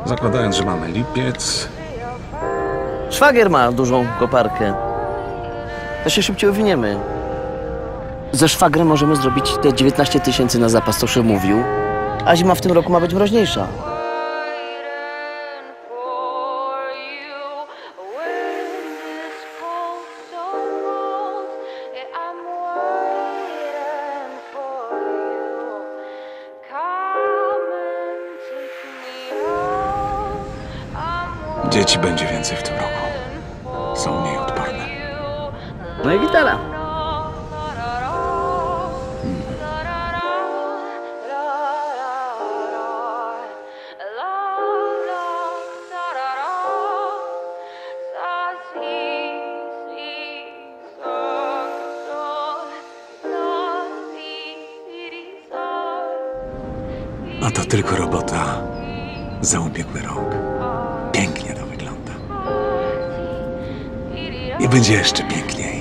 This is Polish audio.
Zakładając, że mamy lipiec, Szwagier ma dużą koparkę. To się szybciej owiniemy. Ze szwagrem możemy zrobić te 19 000 na zapas, co szef mówił. A zima w tym roku ma być mroźniejsza. dzieci będzie więcej w tym roku. Są mniej odporne. No i gitara. A to tylko robota za ubiegły rok. Pięknie to wygląda. I będzie jeszcze piękniej.